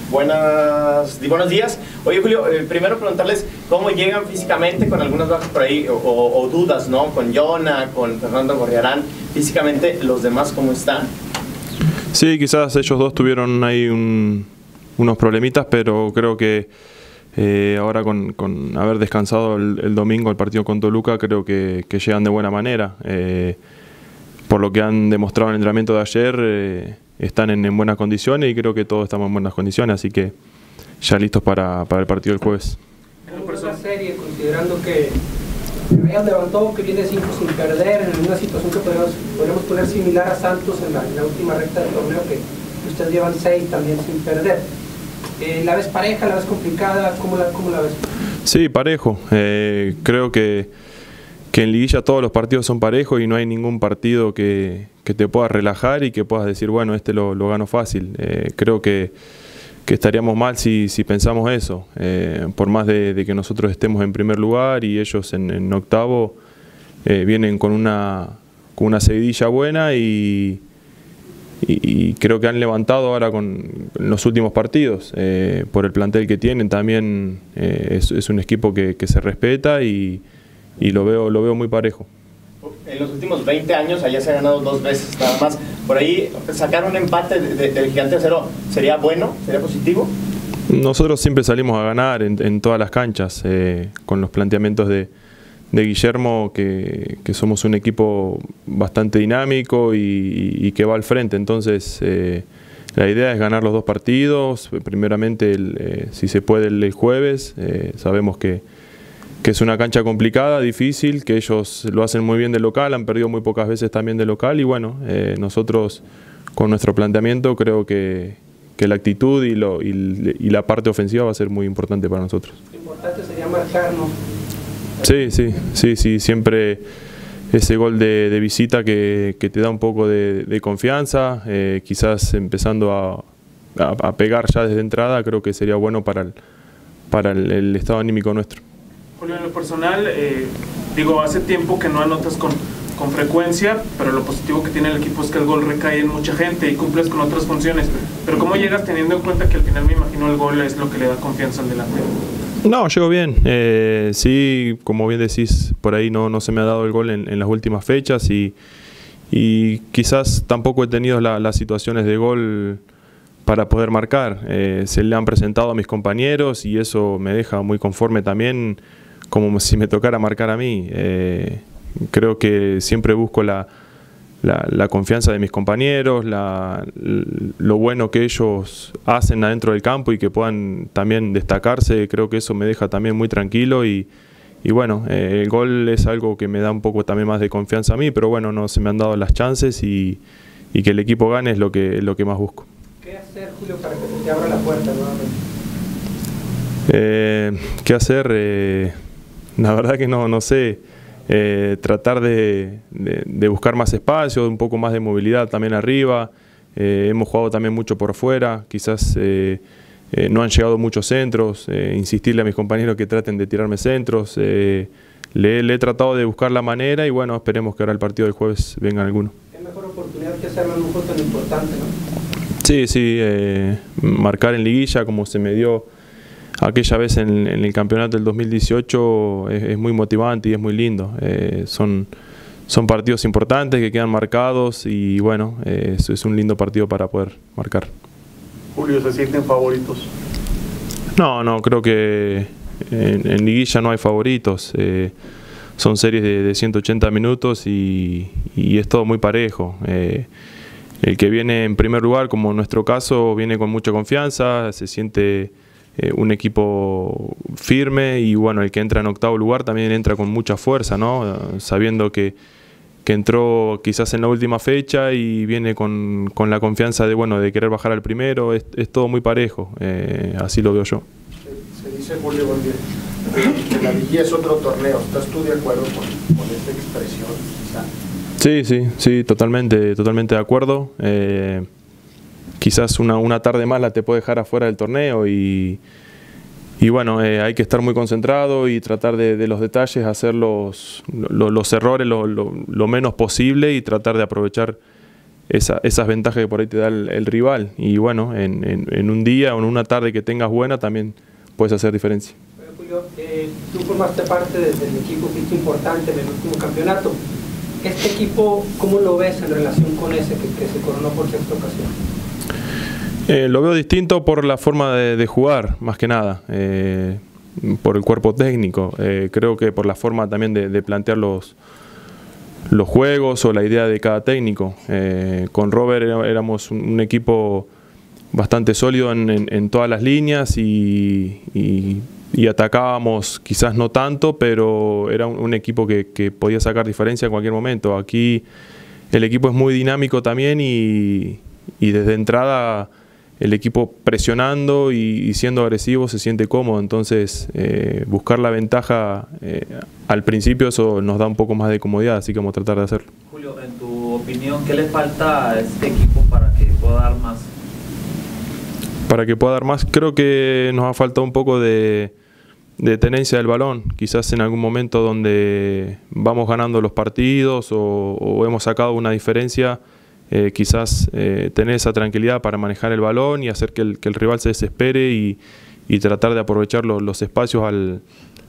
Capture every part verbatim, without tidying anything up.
Buenas, buenos días. Oye, Julio, eh, primero preguntarles cómo llegan físicamente con algunas bajas por ahí, o, o, o dudas, ¿no? Con Jonah, con Fernando Gorriarán, físicamente, los demás, ¿cómo están? Sí, quizás ellos dos tuvieron ahí un, unos problemitas, pero creo que eh, ahora con, con haber descansado el, el domingo el partido con Toluca, creo que, que llegan de buena manera. Eh, por lo que han demostrado en el entrenamiento de ayer, eh, están en, en buenas condiciones y creo que todos estamos en buenas condiciones, así que ya listos para, para el partido del jueves. ¿Cómo es la serie, considerando que Real levantó, que viene cinco sin perder, en una situación que podríamos, podríamos poner similar a Santos en la, en la última recta del torneo, que ustedes llevan seis también sin perder? Eh, ¿La ves pareja, la ves complicada? ¿Cómo la, cómo la ves? Sí, parejo. Eh, creo que, que en liguilla todos los partidos son parejos y no hay ningún partido que, que te pueda relajar y que puedas decir, bueno, este lo, lo gano fácil. Eh, creo que, que estaríamos mal si, si pensamos eso. Eh, por más de, de que nosotros estemos en primer lugar y ellos en, en octavo, eh, vienen con una, con una seguidilla buena y, y, y creo que han levantado ahora con los últimos partidos. Eh, por el plantel que tienen también eh, es, es un equipo que, que se respeta y, y lo veo, lo veo muy parejo. En los últimos veinte años allá se ha ganado dos veces nada más. Por ahí sacar un empate de, de, del Gigante Acero, ¿sería bueno? ¿Sería positivo? Nosotros siempre salimos a ganar en, en todas las canchas, eh, con los planteamientos de, de Guillermo, que, que somos un equipo bastante dinámico y, y que va al frente. Entonces eh, la idea es ganar los dos partidos, primeramente el, eh, si se puede el, el jueves. Eh, sabemos que que es una cancha complicada, difícil, que ellos lo hacen muy bien de local, han perdido muy pocas veces también de local y bueno, eh, nosotros con nuestro planteamiento creo que, que la actitud y, lo, y, y la parte ofensiva va a ser muy importante para nosotros. Lo importante sería marcarnos. Sí, sí, sí, sí, siempre ese gol de, de visita que, que te da un poco de, de confianza, eh, quizás empezando a, a, a pegar ya desde entrada, creo que sería bueno para el, para el, el estado anímico nuestro. Julio, en lo personal, eh, digo, hace tiempo que no anotas con, con frecuencia, pero lo positivo que tiene el equipo es que el gol recae en mucha gente y cumples con otras funciones. Pero ¿cómo llegas teniendo en cuenta que al final me imagino el gol es lo que le da confianza al delantero? No, llego bien. Eh, sí, como bien decís, por ahí no, no se me ha dado el gol en, en las últimas fechas y, y quizás tampoco he tenido la, las situaciones de gol para poder marcar. Eh, se le han presentado a mis compañeros y eso me deja muy conforme también, como si me tocara marcar a mí. Eh, creo que siempre busco la, la, la confianza de mis compañeros, la, lo bueno que ellos hacen adentro del campo y que puedan también destacarse. Creo que eso me deja también muy tranquilo y, y bueno, eh, el gol es algo que me da un poco también más de confianza a mí, pero bueno, no se me han dado las chances y, y que el equipo gane es lo que, lo que más busco. ¿Qué hacer, Julio, para que se te abra la puerta nuevamente? Eh, ¿Qué hacer? Eh, la verdad que no, no sé. Eh, tratar de, de, de buscar más espacio, un poco más de movilidad también arriba. Eh, hemos jugado también mucho por fuera, quizás eh, eh, no han llegado muchos centros. Eh, insistirle a mis compañeros que traten de tirarme centros. Eh, le, le he tratado de buscar la manera y bueno, esperemos que ahora el partido del jueves venga alguno. ¿Qué mejor oportunidad que hacerlo en un juego tan importante, no? Sí, sí, eh, marcar en liguilla como se me dio aquella vez en, en el campeonato del dos mil dieciocho es, es muy motivante y es muy lindo. Eh, son, son partidos importantes que quedan marcados y bueno, eh, es, es un lindo partido para poder marcar. Julio, ¿se sienten favoritos? No, no, creo que en, en liguilla no hay favoritos. Eh, son series de, de ciento ochenta minutos y, y es todo muy parejo. Eh, el que viene en primer lugar, como en nuestro caso, viene con mucha confianza, se siente eh, un equipo firme y bueno, el que entra en octavo lugar también entra con mucha fuerza, ¿no? Sabiendo que, que entró quizás en la última fecha y viene con, con la confianza de, bueno, de querer bajar al primero. Es, es todo muy parejo, eh, así lo veo yo. Se, se dice, Julio, que la liguilla es otro torneo. ¿Estás tú de acuerdo con, con esta expresión? Quizá? Sí, sí, sí, totalmente, totalmente de acuerdo. Eh, quizás una, una tarde mala te puede dejar afuera del torneo y, y bueno, eh, hay que estar muy concentrado y tratar de, de los detalles, hacer los, los, los errores lo, lo, lo menos posible y tratar de aprovechar esa, esas ventajas que por ahí te da el, el rival. Y bueno, en, en, en un día o en una tarde que tengas buena también puedes hacer diferencia. Bueno, Julio, eh, tú formaste parte del, del equipo que hizo importante en el último campeonato. ¿Este equipo cómo lo ves en relación con ese que, que se coronó por sexta ocasión? Eh, lo veo distinto por la forma de, de jugar, más que nada, eh, por el cuerpo técnico. Eh, creo que por la forma también de, de plantear los, los juegos o la idea de cada técnico. Eh, con Robert éramos un, un equipo bastante sólido en, en, en todas las líneas y, y, y atacábamos quizás no tanto, pero era un, un equipo que, que podía sacar diferencia en cualquier momento. Aquí el equipo es muy dinámico también y, y desde entrada el equipo presionando y, y siendo agresivo se siente cómodo, entonces eh, buscar la ventaja eh, al principio eso nos da un poco más de comodidad, así que vamos a tratar de hacerlo. Julio, en tu opinión, ¿qué le falta a este equipo para que pueda dar más? Para que pueda dar más, creo que nos ha faltado un poco de, de tenencia del balón, quizás en algún momento donde vamos ganando los partidos o, o hemos sacado una diferencia. Eh, quizás eh, tener esa tranquilidad para manejar el balón y hacer que el, que el rival se desespere y, y tratar de aprovechar lo, los espacios al,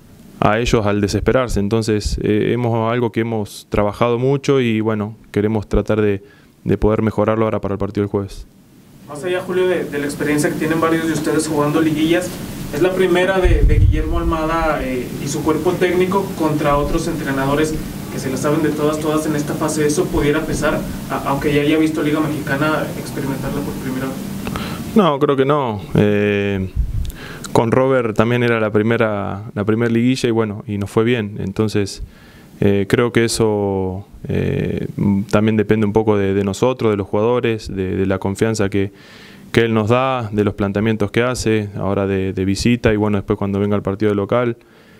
a ellos al desesperarse. Entonces eh, hemos algo que hemos trabajado mucho y bueno, queremos tratar de, de poder mejorarlo ahora para el partido del jueves. Más allá, Julio, de, de la experiencia que tienen varios de ustedes jugando liguillas, es la primera de, de Guillermo Almada eh, y su cuerpo técnico contra otros entrenadores que se la saben de todas, todas en esta fase. ¿Eso pudiera pesar, a, aunque ya haya visto Liga Mexicana, experimentarla por primera vez? No, creo que no. Eh, con Robert también era la primera, la primera liguilla y bueno, y nos fue bien. Entonces eh, creo que eso eh, también depende un poco de, de nosotros, de los jugadores, de, de la confianza que, que él nos da, de los planteamientos que hace, ahora de, de visita y bueno, después cuando venga el partido de local.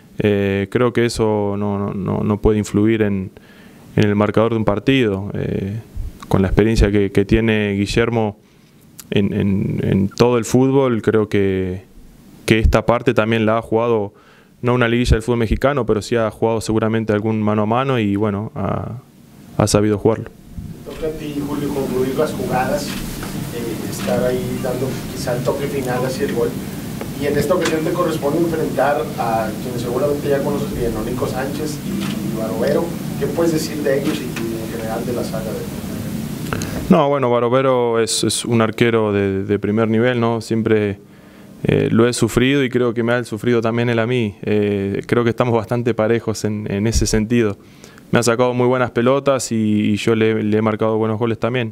Eh, creo que eso no, no, no puede influir en, en el marcador de un partido. Eh, con la experiencia que, que tiene Guillermo en, en, en todo el fútbol, creo que, que esta parte también la ha jugado, no una liguilla del fútbol mexicano, pero sí ha jugado seguramente algún mano a mano y bueno, ha, ha sabido jugarlo. Toca a ti, Julio, concluir las jugadas, eh, estar ahí dando quizá el toque final hacia el gol. Y en esta ocasión te corresponde enfrentar a quienes seguramente ya conoces bien, ¿no? Nico Sánchez y, y Barovero. ¿Qué puedes decir de ellos y en general de la saga de... No, bueno, Barovero es, es un arquero de, de primer nivel, ¿no? Siempre eh, lo he sufrido y creo que me ha sufrido también él a mí. Eh, creo que estamos bastante parejos en, en ese sentido. Me ha sacado muy buenas pelotas y, y yo le, le he marcado buenos goles también.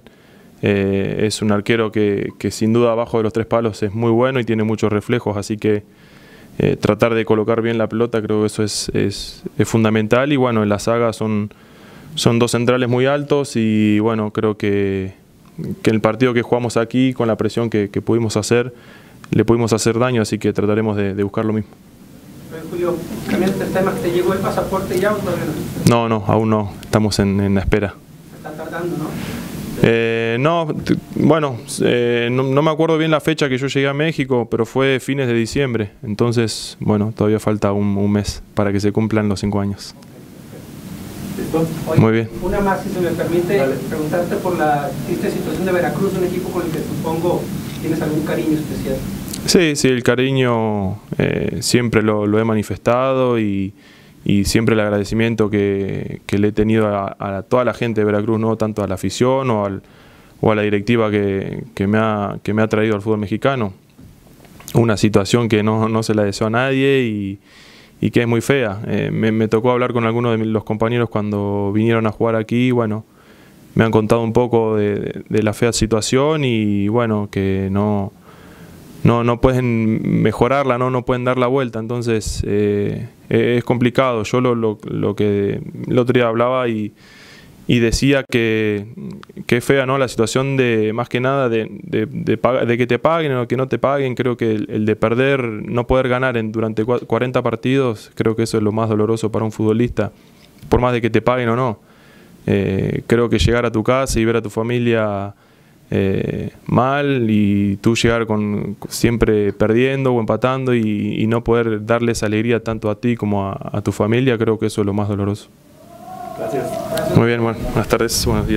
Eh, es un arquero que, que sin duda abajo de los tres palos es muy bueno y tiene muchos reflejos, así que eh, tratar de colocar bien la pelota creo que eso es, es, es fundamental y bueno, en la saga son, son dos centrales muy altos y bueno, creo que, que el partido que jugamos aquí con la presión que, que pudimos hacer, le pudimos hacer daño, así que trataremos de, de buscar lo mismo. Julio, cambiando el tema, ¿te llegó el pasaporte ya o todavía no? No, no, aún no, estamos en, en la espera. Está tardando, ¿no? Eh, no, bueno, eh, no, no me acuerdo bien la fecha que yo llegué a México, pero fue fines de diciembre, entonces, bueno, todavía falta un, un mes para que se cumplan los cinco años. Oye, muy bien. Una más, si se me permite, Dale. preguntarte por la triste situación de Veracruz, un equipo con el que supongo tienes algún cariño especial. Sí, sí, el cariño eh, siempre lo, lo he manifestado y, y siempre el agradecimiento que, que le he tenido a, a toda la gente de Veracruz, no tanto a la afición o, al, o a la directiva que, que, me ha, que me ha traído al fútbol mexicano. Una situación que no, no se la deseo a nadie y, y que es muy fea. Eh, me, me tocó hablar con algunos de los compañeros cuando vinieron a jugar aquí, bueno, me han contado un poco de, de, de la fea situación y bueno, que no... No, no pueden mejorarla, no, no pueden dar la vuelta, entonces eh, es complicado. Yo lo, lo, lo que el otro día hablaba y, y decía que, que es fea, ¿no? La situación de, más que nada, de, de, de, de que te paguen o que no te paguen. Creo que el, el de perder, no poder ganar en, durante cuarenta partidos, creo que eso es lo más doloroso para un futbolista, por más de que te paguen o no. Eh, creo que llegar a tu casa y ver a tu familia Eh, mal y tú llegar con siempre perdiendo o empatando y, y no poder darles alegría tanto a ti como a, a tu familia, creo que eso es lo más doloroso. Gracias. Muy bien, bueno, buenas tardes, buenos días.